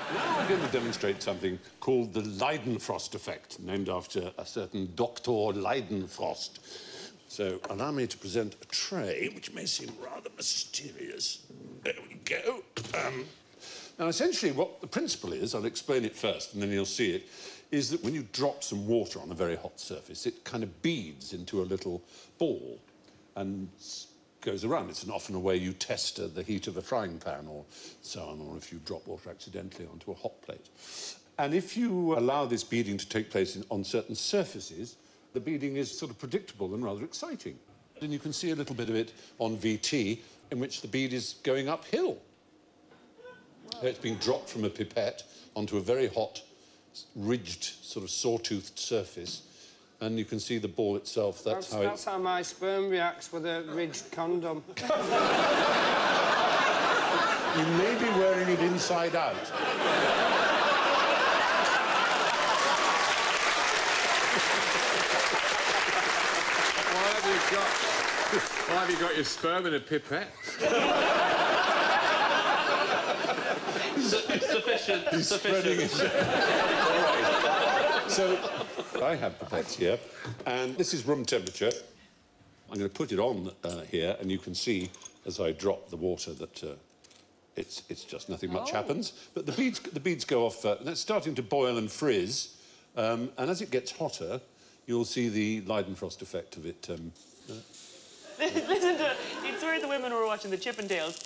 Now I'm going to demonstrate something called the Leidenfrost Effect, named after a certain Dr. Leidenfrost. So allow me to present a tray, which may seem rather mysterious. There we go. Now, essentially, what the principle is, I'll explain it first, and then you'll see it, is that when you drop some water on a very hot surface, it kind of beads into a little ball and goes around. It's often a way you test the heat of a frying pan or so on, or if you drop water accidentally onto a hot plate. And if you allow this beading to take place on certain surfaces, the beading is sort of predictable and rather exciting. And you can see a little bit of it on VT, in which the bead is going uphill. Wow. It's being dropped from a pipette onto a very hot, ridged, sort of sawtoothed surface. And you can see the ball itself. That's how my sperm reacts with a ridged condom. You may be wearing it inside out. Why have you got your sperm in a pipette? Sufficient. All right. So, I have pipettes here, and this is room temperature. I'm going to put it on here, and you can see, as I drop the water, that it's just nothing much happens. But the beads go off, and it's starting to boil and frizz, and as it gets hotter, you'll see the Leidenfrost effect of it. Listen to it. You'd swear the women were watching the Chippendales.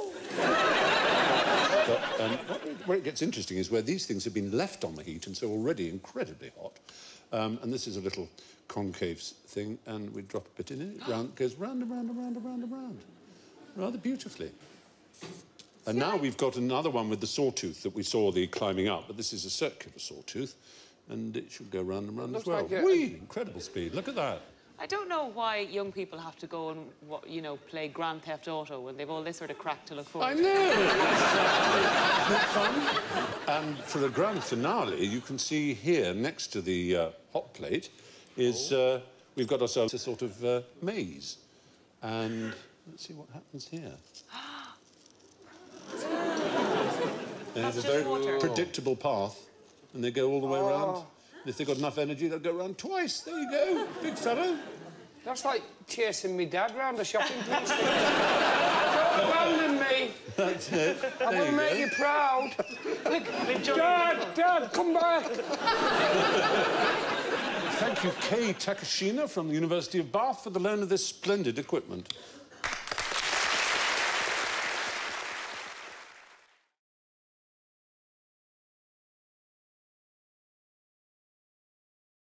But, where it gets interesting is where these things have been left on the heat and so already incredibly hot. And this is a little concave thing, and we drop a bit in it. It goes round and round and round and round and round. Rather beautifully. And now we've got another one with the sawtooth that we saw the climbing up, but this is a circular sawtooth, and it should go round and round as well. Whee! Incredible speed. Look at that. I don't know why young people have to go and, you know, play Grand Theft Auto when they've all this sort of crack to look forward to. I know! It's fun. And for the grand finale, you can see here, next to the hot plate, is we've got ourselves a sort of maze. And let's see what happens here. There's a very predictable path, and they go all the way around. If they've got enough energy, they'll go round twice. There you go, big fellow. That's like chasing me dad round a shopping place. Don't abandon me. That's it. I'm going to make you proud. Dad, come back. Thank you, Kei Takashina from the University of Bath for the loan of this splendid equipment.